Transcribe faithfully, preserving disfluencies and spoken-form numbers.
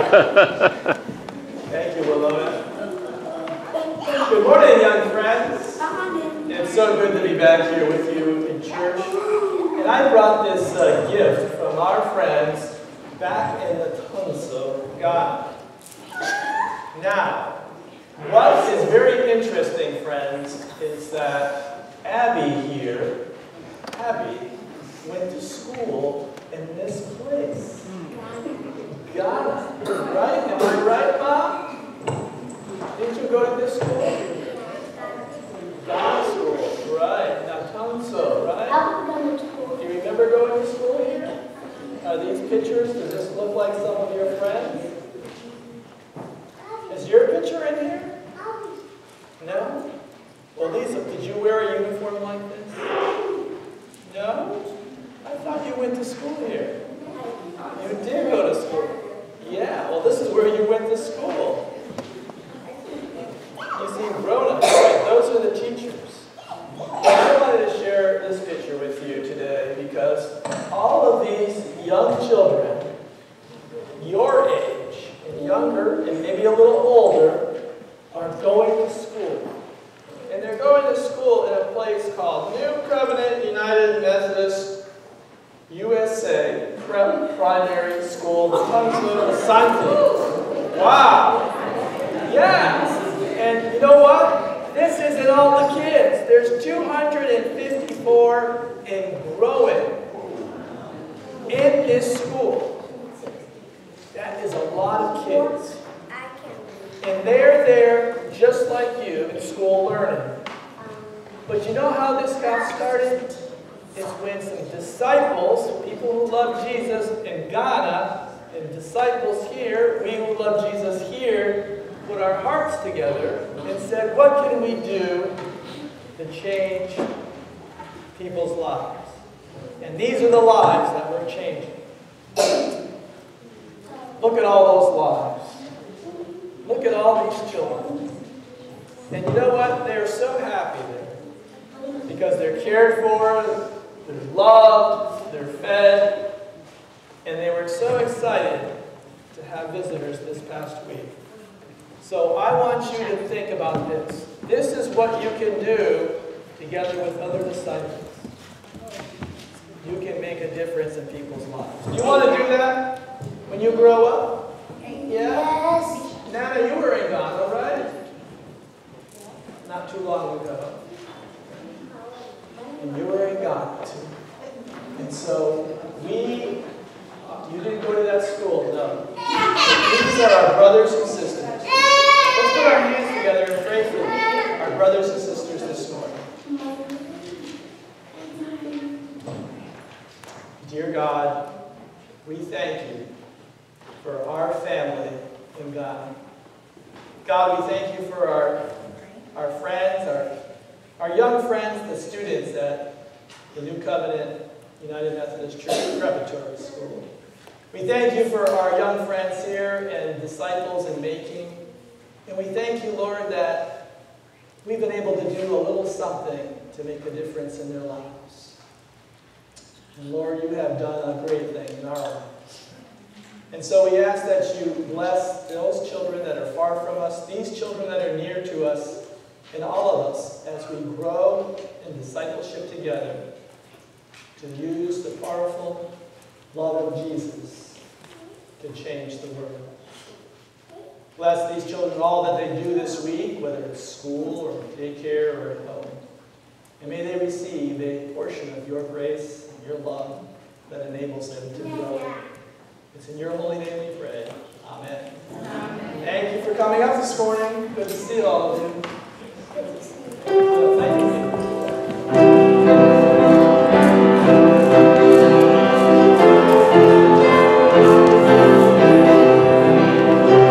Thank you, Willow. Good morning, young friends. It's so good to be back here with you in church. And I brought this uh, gift from our friends back in the Tunso, Ghana. Now, what is very interesting, friends, is that Abby here, Abby, went to school in this place. Ghana, right? Am I right, Mom? Didn't you go to this school? Ghana school, right. Now, Tunso, right? Do you remember going to school here? Are these pictures, does this look like some of your friends? Is your picture in here? No? Well, Lisa, did you wear a uniform like this? No? I thought you went to school here. You did go to school. Yeah, well, this is where you went to school. You see, grown-ups, right? Those are the teachers. I wanted to share this picture with you today because all of these young children, your age and younger and maybe a little older, are going to school. And they're going to school in a place called New Covenant United Methodist U S A Prep Primary School, Tunso Asante. Wow! Yeah! And you know what? This isn't all the kids. There's two hundred fifty-four and growing in this school. That is a lot of kids. And they're there just like you in school learning. But you know how this got started? It's when some disciples, people who love Jesus in Ghana, and disciples here, we who love Jesus here, put our hearts together and said, what can we do to change people's lives? And these are the lives that we're changing. Look at all those lives. Look at all these children. And you know what? They're so happy there. Because they're cared for, they're loved, they're fed, and they were so excited to have visitors this past week. So I want you to think about this. This is what you can do together with other disciples. You can make a difference in people's lives. Do you want to do that when you grow up? Yeah? Yes. Nana, you were in Ghana, right? Not too long ago. And you were in Ghana too. And so we, you didn't go to that school, no. These are our brothers and sisters. Let's put our hands together and pray for our brothers and sisters this morning. Dear God, we thank you for our family in Ghana. God, we thank you for our, our friends, our, our young friends, the students at the New Covenant United Methodist Church Preparatory School. We thank you for our young friends here and disciples in making. And we thank you, Lord, that we've been able to do a little something to make a difference in their lives. And Lord, you have done a great thing in our lives. And so we ask that you bless those children that are far from us, these children that are near to us, and all of us as we grow in discipleship together to use the powerful love of Jesus to change the world. Bless these children, all that they do this week, whether it's school or daycare or at home. And may they receive a portion of your grace and your love that enables them to grow. It's in your holy name we pray. Amen. Amen. Thank you for coming up this morning. Good to see all of you. Thank you.